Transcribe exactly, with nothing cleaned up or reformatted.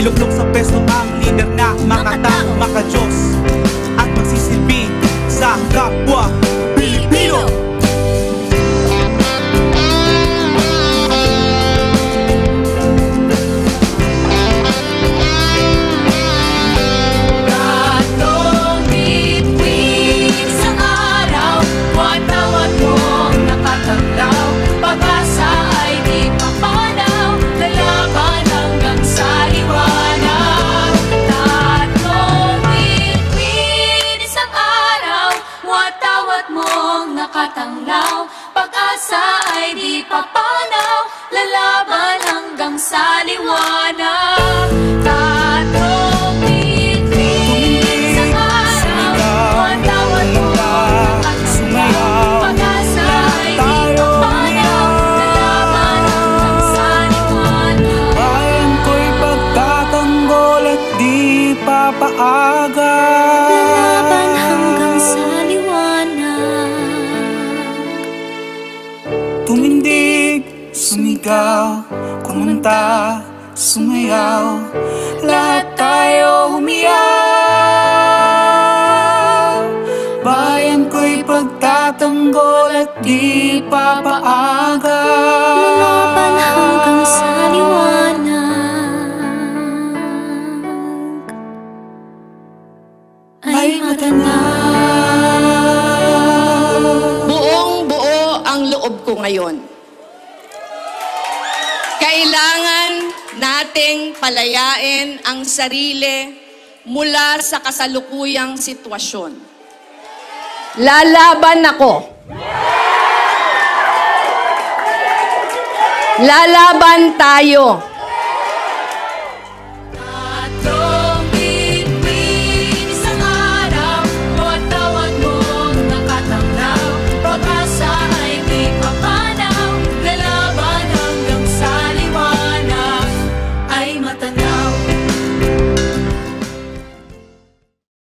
Iluklok sa peso ang lider na makatao, makajos at magsisilbi sa kapwa Pilipino. Nakatanglaw, pag-asa ay di papanaw, lalaban hanggang sa liwanag. Tatlong bituin sa araw, matawad mo nakatanglaw, pag-asa ay di papanaw, lalaban hanggang sa liwanag. Bayan ko'y pagtatanggol at di papaaga, lalaban hanggang sa tumindig, sumigaw, kumanta, sumayaw, lahat tayo humiyaw. Bayan ko'y pagtatanggol at di papaaga, lalaban hanggang sa liwanag ay matanag. Ko ngayon. Kailangan nating palayain ang sarili mula sa kasalukuyang sitwasyon. Lalaban ako. Lalaban tayo.